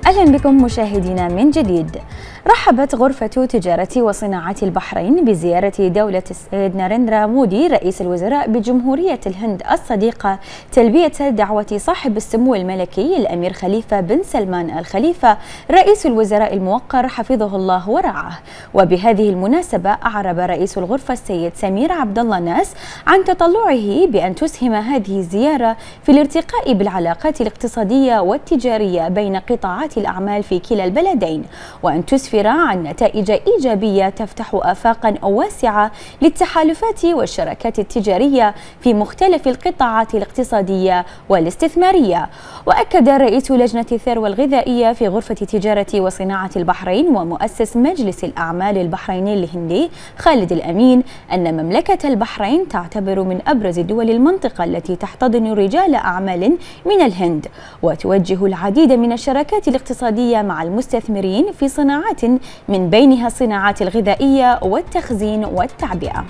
أهلا بكم مشاهدينا من جديد. رحبت غرفة تجارة وصناعة البحرين بزيارة دولة السيد ناريندرا مودي رئيس الوزراء بجمهورية الهند الصديقة تلبية دعوة صاحب السمو الملكي الأمير خليفة بن سلمان الخليفة رئيس الوزراء الموقر حفظه الله ورعاه. وبهذه المناسبة أعرب رئيس الغرفة السيد سمير عبد الله ناس عن تطلعه بأن تسهم هذه الزيارة في الارتقاء بالعلاقات الاقتصادية والتجارية بين قطاعات الأعمال في كلا البلدين، وأن تسفر عن نتائج إيجابية تفتح آفاقا واسعة للتحالفات والشراكات التجارية في مختلف القطاعات الاقتصادية والاستثمارية. وأكد رئيس لجنة الثروة الغذائية في غرفة تجارة وصناعة البحرين ومؤسس مجلس الأعمال البحريني الهندي خالد الأمين أن مملكة البحرين تعتبر من أبرز دول المنطقة التي تحتضن رجال أعمال من الهند، وتوجه العديد من الشراكات الاقتصادية مع المستثمرين في صناعات من بينها الصناعات الغذائية والتخزين والتعبئة.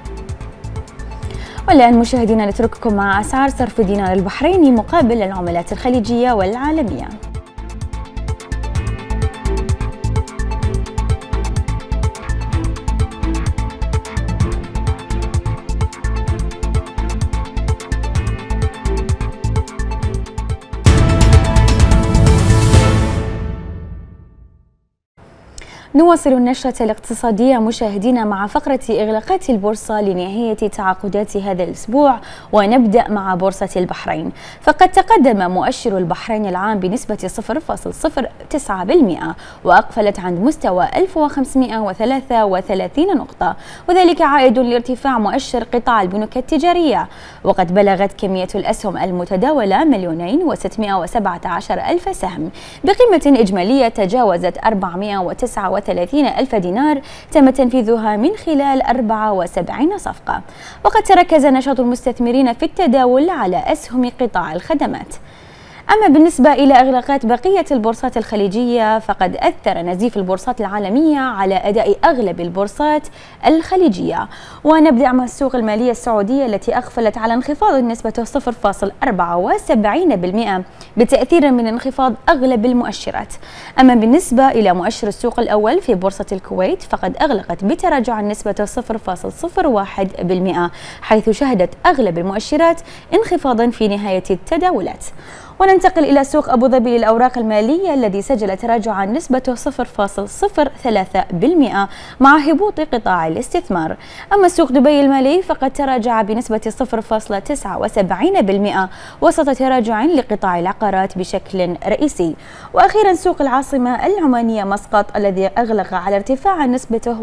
والآن مشاهدينا نترككم مع أسعار صرف الدينار البحريني مقابل العملات الخليجية والعالمية. نواصل النشرة الاقتصادية مشاهدينا مع فقرة إغلاقات البورصة لنهاية تعاقدات هذا الأسبوع، ونبدأ مع بورصة البحرين. فقد تقدم مؤشر البحرين العام بنسبة 0.09%، وأقفلت عند مستوى 1533 نقطة، وذلك عائد لارتفاع مؤشر قطاع البنوك التجارية. وقد بلغت كمية الأسهم المتداولة 2,217,000 سهم بقيمة إجمالية تجاوزت 439 ألف دينار تم تنفيذها من خلال 74 صفقة. وقد تركز نشاط المستثمرين في التداول على أسهم قطاع الخدمات. أما بالنسبة إلى إغلاقات بقية البورصات الخليجية فقد أثر نزيف البورصات العالمية على أداء أغلب البورصات الخليجية. ونبدأ مع السوق المالية السعودية التي أغفلت على انخفاض النسبة 0.74% بتأثير من انخفاض أغلب المؤشرات. أما بالنسبة إلى مؤشر السوق الأول في بورصة الكويت فقد أغلقت بتراجع النسبة 0.01%، حيث شهدت أغلب المؤشرات انخفاضا في نهاية التداولات. وننتقل إلى سوق أبو ظبي للأوراق المالية الذي سجل تراجعا نسبته 0.03% مع هبوط قطاع الاستثمار. أما سوق دبي المالي فقد تراجع بنسبة 0.79% وسط تراجع لقطاع العقارات بشكل رئيسي. وأخيرا سوق العاصمة العمانية مسقط الذي أغلق على ارتفاع نسبته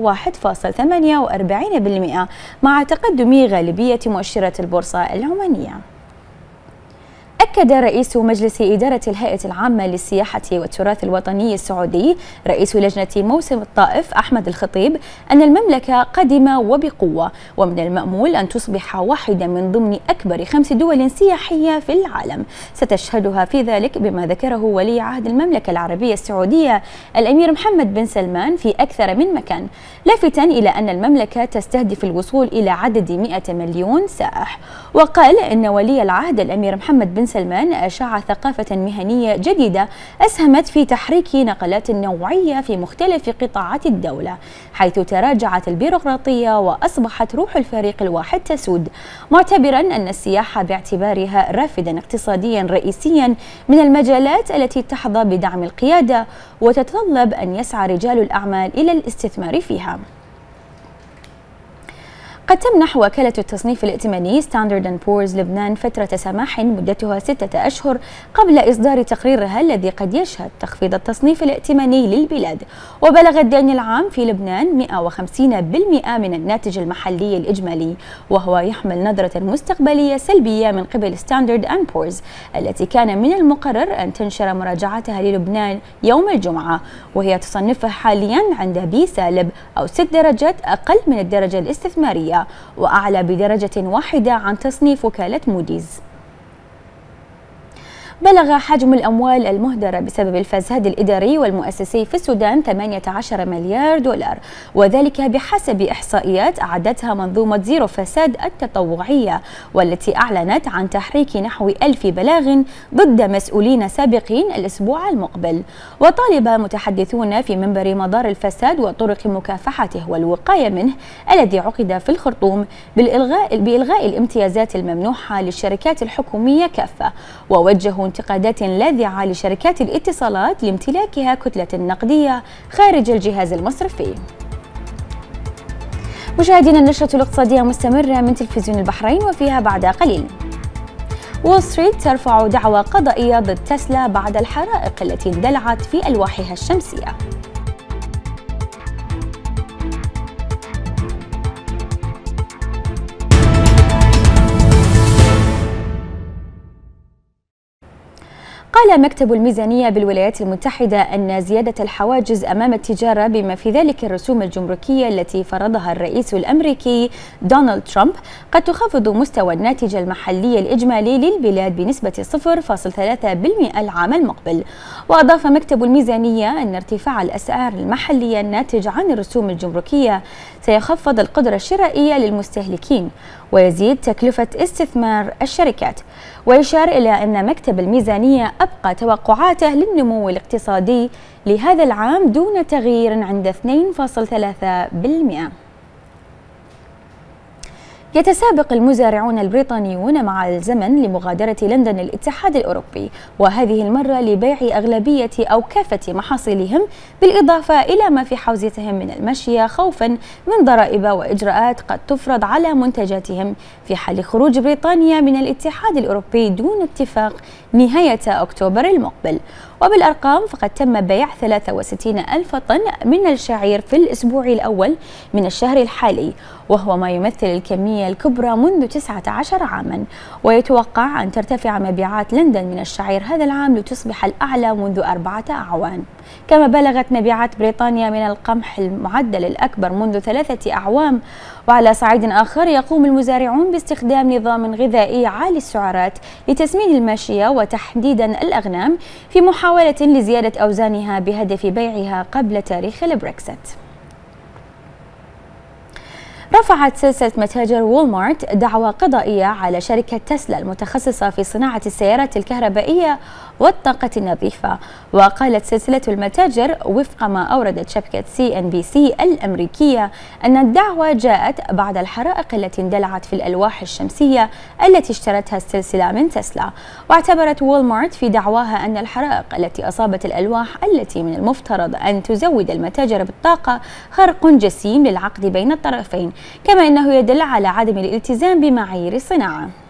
1.48% مع تقدم غالبية مؤشرات البورصة العمانية. أكد رئيس مجلس إدارة الهيئة العامة للسياحة والتراث الوطني السعودي رئيس لجنة موسم الطائف أحمد الخطيب أن المملكة قادمة وبقوة، ومن المأمول أن تصبح واحدة من ضمن أكبر 5 دول سياحية في العالم ستشهدها في ذلك بما ذكره ولي عهد المملكة العربية السعودية الأمير محمد بن سلمان في أكثر من مكان، لافتا إلى أن المملكة تستهدف الوصول إلى عدد 100 مليون سائح. وقال إن ولي العهد الأمير محمد بن سلمان أشاع ثقافة مهنية جديدة أسهمت في تحريك نقلات نوعية في مختلف قطاعات الدولة، حيث تراجعت البيروقراطية وأصبحت روح الفريق الواحد تسود، معتبرا أن السياحة باعتبارها رافدا اقتصاديا رئيسيا من المجالات التي تحظى بدعم القيادة وتتطلب أن يسعى رجال الأعمال إلى الاستثمار فيها. قد تمنح وكالة التصنيف الائتماني ستاندرد أند بورز لبنان فترة سماح مدتها 6 أشهر قبل إصدار تقريرها الذي قد يشهد تخفيض التصنيف الائتماني للبلاد. وبلغ الدين العام في لبنان 150% من الناتج المحلي الإجمالي، وهو يحمل نظرة مستقبلية سلبية من قبل ستاندرد أند بورز التي كان من المقرر أن تنشر مراجعتها للبنان يوم الجمعة، وهي تصنفها حاليا عند بي سالب أو 6 درجات أقل من الدرجة الاستثمارية وأعلى بدرجة واحدة عن تصنيف وكالة موديز. بلغ حجم الأموال المهدرة بسبب الفساد الإداري والمؤسسي في السودان 18 مليار دولار، وذلك بحسب إحصائيات أعدتها منظومة زيرو فساد التطوعية، والتي أعلنت عن تحريك نحو 1000 بلاغ ضد مسؤولين سابقين الأسبوع المقبل. وطالب متحدثون في منبر مدار الفساد وطرق مكافحته والوقاية منه الذي عقد في الخرطوم بإلغاء الامتيازات الممنوحة للشركات الحكومية كافة، ووجهوا انتقادات لاذعة لشركات الاتصالات لامتلاكها كتلة نقدية خارج الجهاز المصرفي. مشاهدينا، النشرة الاقتصادية مستمرة من تلفزيون البحرين وفيها بعد قليل. وول ستريت ترفع دعوى قضائية ضد تسلا بعد الحرائق التي اندلعت في ألواحها الشمسية. قال مكتب الميزانية بالولايات المتحدة أن زيادة الحواجز أمام التجارة بما في ذلك الرسوم الجمركية التي فرضها الرئيس الأمريكي دونالد ترامب قد تخفض مستوى الناتج المحلي الإجمالي للبلاد بنسبة 0.3% العام المقبل. وأضاف مكتب الميزانية أن ارتفاع الأسعار المحلية الناتج عن الرسوم الجمركية سيخفض القدرة الشرائية للمستهلكين ويزيد تكلفة استثمار الشركات. ويشار إلى أن مكتب الميزانية أبقى توقعاته للنمو الاقتصادي لهذا العام دون تغيير عند 2.3%. يتسابق المزارعون البريطانيون مع الزمن لمغادرة لندن الاتحاد الأوروبي، وهذه المرة لبيع أغلبية أو كافة محاصيلهم، بالإضافة إلى ما في حوزتهم من المشية خوفا من ضرائب وإجراءات قد تفرض على منتجاتهم في حال خروج بريطانيا من الاتحاد الأوروبي دون اتفاق نهاية أكتوبر المقبل. وبالأرقام فقد تم بيع 63 ألف طن من الشعير في الأسبوع الأول من الشهر الحالي، وهو ما يمثل الكمية الكبرى منذ 19 عاما. ويتوقع أن ترتفع مبيعات لندن من الشعير هذا العام لتصبح الأعلى منذ 4 أعوام. كما بلغت مبيعات بريطانيا من القمح المعدل الأكبر منذ 3 أعوام. وعلى صعيد آخر يقوم المزارعون باستخدام نظام غذائي عالي السعرات لتسمين الماشية وتحديدا الأغنام في محاولة لزيادة أوزانها بهدف بيعها قبل تاريخ البريكسيت. رفعت سلسلة متاجر وولمارت دعوى قضائية على شركة تسلا المتخصصة في صناعة السيارات الكهربائية والطاقة النظيفة. وقالت سلسلة المتاجر وفق ما أوردت شبكة CNBC الأمريكية أن الدعوى جاءت بعد الحرائق التي اندلعت في الألواح الشمسية التي اشترتها السلسلة من تسلا. واعتبرت وولمارت في دعواها أن الحرائق التي أصابت الألواح التي من المفترض أن تزود المتاجر بالطاقة خرق جسيم للعقد بين الطرفين، كما أنه يدل على عدم الالتزام بمعايير الصناعة.